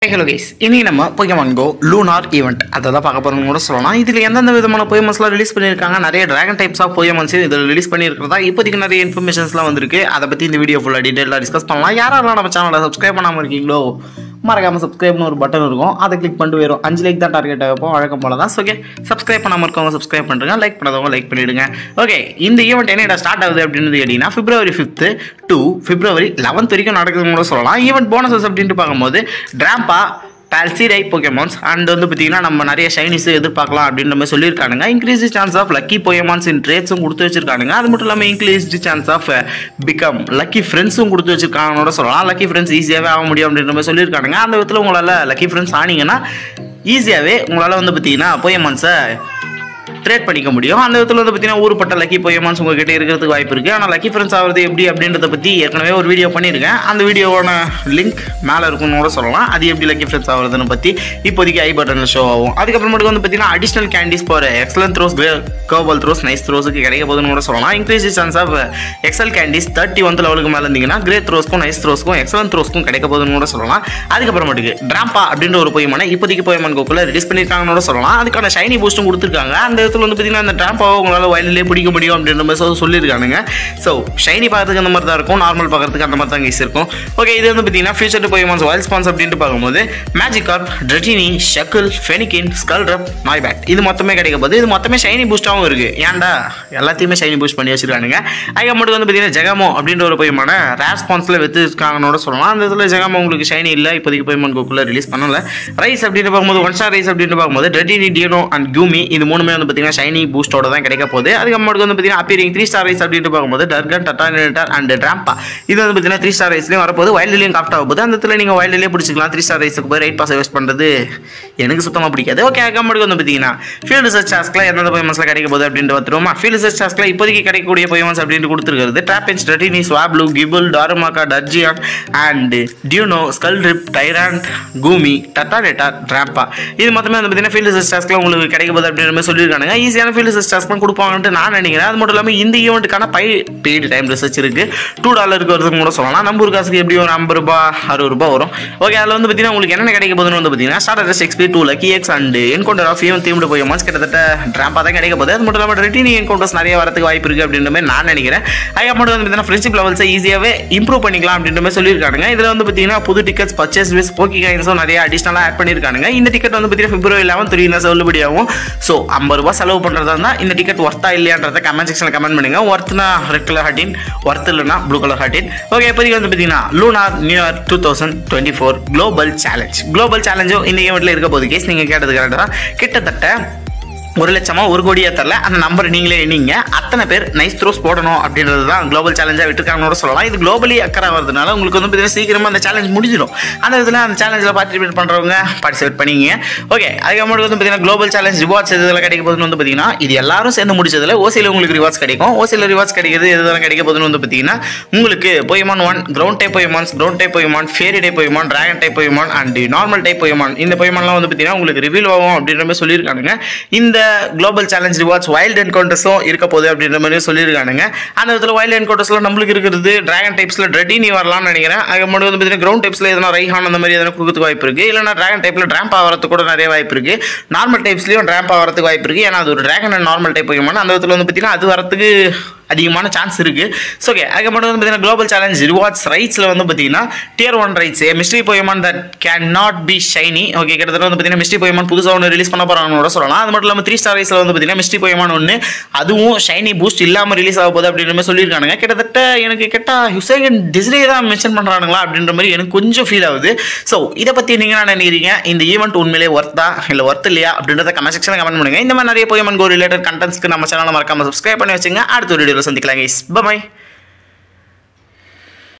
Hello guys, இன்னைக்கு நம்ம Pokemon Go Lunar Event அததான் பார்க்க போறோம்னு கூட சொல்லலாம். இதுல எந்தெந்த விதமான Pokemonஸ்லாம் ரிலீஸ் பண்ணிருக்காங்க, நிறைய Dragon types of Pokemons இதுல ரிலீஸ் பண்ணிருக்கிறதா இப்போதைக்கு நிறைய இன்ஃபர்மேஷன்ஸ்லாம் வந்திருக்கு. அத பத்தி இந்த வீடியோ ஃபுல்லா டீடைலா டிஸ்கஸ் பண்ணலாம். யாரெல்லாம் நம்ம சேனலை சப்ஸ்கிரைப் பண்ணாம இருக்கீங்களோ மறக்காம சப்ஸ்கிரைப்னு ஒரு பட்டன் இருக்கும், அதை கிளிக் பண்ணிட்டு வரும். 5 லைக் தான் டார்கெட் வைப்போம், வழக்கம் போல தான். ஓகே, சப்ஸ்கிரைப் பண்ணாம இருக்கவங்க சப்ஸ்கிரைப் பண்ணுங்க, லைக் பண்ணாதவங்க லைக் பண்ணிடுங்க. ஓகே, இந்த ஈவெண்ட் என்ன ஸ்டார்ட் ஆகுது அப்படின்னு கேட்டீங்கன்னா February 5th to February 11th வரைக்கும் நடக்குதுன்னு கூட சொல்லலாம். ஈவெண்ட் போனஸஸ் அப்படின்ட்டு பார்க்கும்போது டிராம்பா Palsy Pokemons and வந்து பார்த்தீங்கன்னா நம்ம நிறைய ஷைனிஸ் எதிர்பார்க்கலாம் அப்படின்ற மாதிரி சொல்லியிருக்கானுங்க. Increased chance of lucky Pokemons in ட்ரேட்ஸும் கொடுத்து வச்சிருக்கானுங்க. அது மட்டும் இல்லாமல் increased chance of become lucky ஃப்ரெண்ட்ஸும் கொடுத்து வச்சிருக்காங்கன்னு கூட சொல்லலாம். லக்கி ஃப்ரெண்ட்ஸ் ஈஸியாகவே ஆக முடியும் அப்படின்ற மாதிரி சொல்லியிருக்கானுங்க. அந்த விதத்தில் உங்களால் லக்கி ஃப்ரெண்ட்ஸ் ஆனீங்கன்னா ஈஸியாகவே உங்களால் வந்து பார்த்தீங்கன்னா Pokemonஸை ட்ரேட் பண்ணிக்க முடியும். அந்த விதத்தில் வந்து பார்த்தீங்கன்னா ஊருப்பட்ட லக்கி Pokemons உங்ககிட்ட இருக்கிறதுக்கு வாய்ப்பு இருக்குது. ஆனால் லக்கி ஃப்ரெண்ட்ஸ் ஆகிறது எப்படி அப்படின்றத பற்றி ஏற்கனவே ஒரு வீடியோ பண்ணியிருக்கேன். அந்த வீடியோவோட லிங்க் மேலே இருக்குன்னு கூட சொல்லலாம். அது எப்படி லக்கி ஃப்ரெண்ட்ஸ் ஆகிறதுன்னு பற்றி இப்போதைக்கு ஐ பட்டனில் ஷோ ஆகும். அதுக்கப்புறமேட்டுக்கு வந்து பார்த்தீங்கன்னா additional candies for excellent throws, curveball throws, nice த்ரோஸுக்கு கிடைக்க போகுதுன்னு கூட சொல்லலாம். Increase chance of excel candies 31 லெவலுக்கு மேலே இருந்தீங்கன்னா கிரேட் த்ரோஸ்க்கும் நைஸ் த்ரோஸ்க்கும் எக்ஸலன்ட் த்ரோஸ்க்கும் கிடைக்க போகுதுன்னு கூட சொல்லலாம். அதுக்கப்புறமேட்டுக்கு டிராம்பா அப்படின்ற ஒரு Pokemon இப்போதைக்கு Pokemon Go ரிலீஸ் பண்ணியிருக்காங்கன்னு கூட சொல்லலாம். அதுக்கான ஷைனி பூஸ்ட்டும் கொடுத்துருக்காங்க. அந்த இடத்துல வந்து பார்த்தீங்கன்னா அந்த டிராம்பாவை உங்களால் வைல்ட்லேயே பிடிக்க முடியும் அப்படின்ற மாதிரி சொல்லியிருக்கானுங்க. ஸோ ஷைனி பார்க்கறதுக்கு அந்த மாதிரி தான் இருக்கும், நார்மல் பார்க்கறதுக்கு அந்த மாதிரி தான் கேஸ் இருக்கும். ஓகே, இது வந்து பார்த்தீங்கன்னா ஃபியூச்சர் Pokemons வைல்ட் ஸ்பான்ஸ் அப்படின்ட்டு பார்க்கும்போது மேஜிகார்ப், ட்ரெட்டினி, ஷக்கிள், ஃபெனிகின், ஸ்கல்ட்ரப், நாய்பேட் இது மொத்தமே கிடைக்க போகுது. இது மொத்தமே ஷைனி பூஸ்டாகவும் இருக்குது. ஏன்டா எல்லாத்தையுமே ஷைனி பூஸ்ட் பண்ணி வச்சிருக்கானுங்க. அதுக்கு மட்டும் வந்து பார்த்தீங்கன்னா ஜெகமோ அப்படின்ற ஒரு Pokemon ரேர் ஸ்பான்ஸில் வச்சுருக்காங்கன்னு சொல்லலாம். அந்த இதில் ஜெகமோ உங்களுக்கு ஷைனி இல்லை, இப்போதைக்கு Pokemon Go ரிலீஸ் பண்ணல. ரைஸ் அப்படின்னு பார்க்கும்போது 1 ஸ்டார் ரைஸ் அப்படின்னு பார்க்கும்போது ட்ரெட்டினி, டியனோ அண்ட் கூமி இது மூணுமே வந்து பார்த்தீங்கன்னா ஷைனி பூஸ்டோட தான் கிடைக்க போகுது. அதுக்கப்புறம் வந்து பார்த்தீங்கன்னா அப்பியரிங் 3 ஸ்டார் ரைஸ் அப்படின்னு பார்க்கும்போது டர்கன், டட்டானிட்டர் அண்ட் டிராம்பா இது வந்து பார்த்தீங்கன்னா 3 ஸ்டார் ரைஸ்லையும் வரப்போது, வைல்ட்லையும் காஃப்ட் ஆக போகுது. அந்த இடத்துல நீங்கள் வைல்ட்லேயே பிடிச்சிக்கலாம். 3 ஸ்டார் ரைஸுக்கு போய் ரைட் பாஸ் வேஸ்ட் பண்ணுறது எனக்கு சுத்தமாக பிடிக்காது. ஓகே, அதுக்கப்புறம் வந்து பார்த்தீங்கன்னா ஃபீல்டு ரிசர்ச் டாஸ்க்கில் எந்தெந்த Pokemonஸ்லாம் கிடைக்க போகுது அப்படின்ட்டு பார்த்துருவோமா. ஃபீல்டு ரிசர்ச் டாஸ்க்கில் இப்போதைக்கு கிடைக்கக்கூடிய Pokemons அப்படின்ட்டு கொடுத்துருக்கிறது ட்ராப்பென்ஸ், ட்ரெட்டினி, ஸ்வாப்ளூ, கிபுல், டார்மாக்கா, டர்ஜியான் அண்ட் டியூனோ, ஸ்கல்ட்ரிப், டைராண்ட், கூமி, டட்டானிட்டர், டிராம்பா இது மொத்தமே வந்து பார்த்தீங்கன்னா ஃபீல்டு ரிசர்ச் டாஸ்க்கில் உங்களுக்கு கிடைக்க போகுது அப்படின்ற மாதிரி சொல்லியிருக்காங்க. ஈஸியான ஃபீல்டு ரிசர்ச் டாஸ்க்லாம் கொடுப்பாங்கன்ட்டு நான் நினைக்கிறேன். அது மட்டும் இல்லாமல் இந்த ஈவெண்ட்டுக்கான பெய்டு டைம் ரிசர்ச் இருக்குது. $2 வருதுன்னு கூட சொல்லலாம். நம்ம காசுக்கு எப்படி ஒரு $50 $60 வரும். ஓகே, அதில் வந்து பார்த்தீங்கன்னா உங்களுக்கு என்னென்ன கிடைக்க போகுதுன்னு வந்து பார்த்தீங்கன்னா starter XP 2 lucky eggs and encounter of even themed Pokemons கிட்டத்தட்ட டிராம்பா தான் கிடைக்க போகுது. அது மட்டும் இல்லாமல் ரெட்டினி என்கவுண்டர்ஸ் நிறைய வரதுக்கு வாய்ப்பு இருக்குது அப்படின்ற மாதிரி நான் நினைக்கிறேன். அதுக்கு மட்டும் வந்து பார்த்தீங்கன்னா ஃப்ரெண்ட்ஷிப் லெவல்ஸை ஈஸியாகவே இம்ப்ரூவ் பண்ணிக்கலாம் அப்படின்ற மாதிரி சொல்லியிருக்காங்க. இதில் வந்து பார்த்தீங்கன்னா புது டிக்கெட்ஸ் பர்ச்சேஸ் வித் போக்கி காயின்ஸும் நிறைய அடிஷனலாக ஆட் பண்ணியிருக்காங்க. இந்த டிக்கெட் வந்து பார்த்தீங்கன்னா February 11th 3 செல்லுபடியாகும். ஸோ $50 செலவு பண்ணுறதா இருந்தால் இந்த டிக்கெட் ஒர்த்தா இல்லையான்றதை கமெண்ட் செக்ஷனில் கமெண்ட் பண்ணுங்க. ஒர்த்னா ரெட் கலர் ஹார்டின், ஒர்த் இல்லைனா ப்ளூ கலர் ஹார்டின். ஓகே, இப்போதைக்கு வந்து பார்த்தீங்கன்னா லூனார் நியூ இயர் 2024 குளோபல் சேலஞ்சும் இந்த ஈவெண்ட்டில் இருக்க போது. கேஸ் நீங்கள் கேட்டது கரெக்டாக தான். கிட்டத்தட்ட 1 லட்சமா 1 கோடியா தரல, அந்த நம்பர் நீங்களே எண்ணிங்க. அத்தனை பேர் நைஸ் த்ரோஸ் போடணும் அப்படின்றது தான் குளோபல் சேலஞ்சாக விட்டுருக்காங்கன்னு சொல்லலாம். இது குளோபலி அக்கறை வரதுனால உங்களுக்கு வந்து பார்த்தீங்கன்னா சீக்கிரமாக அந்த சேலஞ்ச் முடிஞ்சிடும். அந்த விதத்தில் அந்த சேலஞ்சில் பார்ட்டிசிபேட் பண்ணுறவங்க பார்ட்டிசிபேட் பண்ணிங்க. ஓகே, அதுக்கப்புறம் வந்து பார்த்தீங்கன்னா குளோபல் சேலஞ்ச் ரிவார்ட்ஸ் எதுல கிடைக்க போகுதுன்னு வந்து பார்த்தீங்கன்னா இது எல்லாரும் சேர்ந்து முடிச்சதில் ஓசியில் உங்களுக்கு ரிவார்ட்ஸ் கிடைக்கும். ஓசியில் ரிவார்ட்ஸ் கிடைக்கிறது எதுதான் கிடைக்க போகுதுன்னு வந்து பார்த்தீங்கன்னா உங்களுக்கு Pokemon 1 ground type Pokemon, fairy type Pokemon, dragon type Pokemon and normal type Pokemon இந்த Pokemonலாம் வந்து பார்த்தீங்கன்னா உங்களுக்கு ரிவீல் ஆகும் அப்படின்ற மாதிரி சொல்லியிருக்காங்க. இந்த குளோபல் சேலஞ்ச் ரிவார்ட்ஸ் வைல்ட் என்கவுண்டர்ஸும் இருக்க போகுது அப்படின்ற மாதிரி சொல்லியிருக்கானுங்க. அந்த விதத்தில் வைல்ட் என்கவுண்டர்ஸ்ல நம்மளுக்கு இருக்கிறது டிராகன் டைப்ஸ்ல ட்ரெட்டினி வரலாம்னு நினைக்கிறேன். அதுக்கு மட்டும் வந்து பார்த்தீங்கன்னா கிரவுண்ட் டைப்ஸ்ல எதனா ரைஹான் அந்த மாதிரி எதனா கொடுக்கறதுக்கு வாய்ப்பு இருக்கு. இல்லைனா டிராகன் டைப்ல டிராம்பா வரதுக்கு கூட நிறைய வாய்ப்பு இருக்கு. நார்மல் டைப்ஸ்லயும் டிராம்பா வரதுக்கு வாய்ப்பு இருக்கு. ஏன்னா அது ஒரு dragon and normal type Pokemon. அந்த விதத்தில் வந்து பார்த்தீங்கன்னா அது வரதுக்கு அதிகமான சான்ஸ் இருக்குது. ஸோ ஓகே, அதுக்கப்புறம் வந்து பார்த்தீங்கன்னா குளோபல் சேலஞ்ச் ரிவார்ட்ஸ் ரைட்ஸில் வந்து பார்த்தீங்கன்னா tier 1 raids mystery Pokemon that can not be shiny. Okay, கிட்டத்தட்ட வந்து பார்த்தீங்கன்னா மிஸ்ட்ரி Pokemon புதுசாக ஒன்று ரிலீஸ் பண்ண போகிறாங்கன்னு கூட சொல்லலாம். அது மட்டும் இல்லாமல் 3 ஸ்டார் ரைஸில் வந்து பார்த்தீங்கன்னா மிஸ்ட்ரி Pokemon ஒன்று அதுவும் ஷைனி பூஸ்ட் இல்லாமல் ரிலீஸ் ஆக போகுது அப்படின்ற மாதிரி சொல்லியிருக்காங்க. கிட்டத்தட்ட எனக்கு கேட்டால் ஹுசைன் டிஸ்னே தான் மென்ஷன் பண்ணுறானுங்களா அப்படின்ற மாதிரி எனக்கு கொஞ்சம் ஃபீல் ஆகுது. ஸோ இதை பற்றி நீங்கள் என்ன நினைக்கிறீங்க? இந்த ஈவெண்ட் உண்மையிலே ஒர்த்தா இல்லை ஒர்த் இல்லையா அப்படின்றத கமெண்ட் செக்ஷனில் கமெண்ட் பண்ணுங்க. இந்த மாதிரி நிறைய Pokemon Go ரிலேட்டட் கண்டென்ட்ஸ்க்கு நம்ம சேனலை மறக்காம சப்ஸ்கிரைப் பண்ணி வச்சுங்க. அடுத்த வீடியோவில் சந்திக்கலாம். Bye bye.